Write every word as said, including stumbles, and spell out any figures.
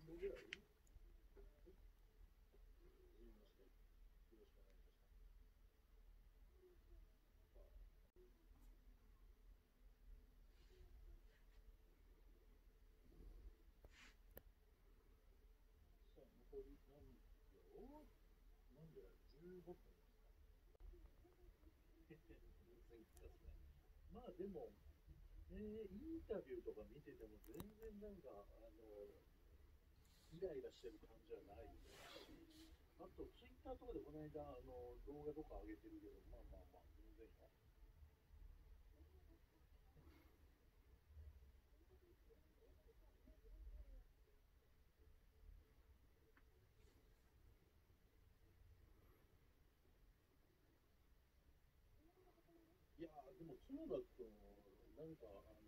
度ぐらい？じゅうまして、よろしくお願いいたします。さあ、残り何秒？何秒だ？ じゅうご 分ですか？全然ですね。まあでも、えー、インタビューとか見てても全然なんか、あの、イライラしてる感じはないですし、あと、ツイッターとかでこの間、あの、動画とか上げてるけど、まあまあまあ、全然よ。いやー、でも角田君、なんか、あ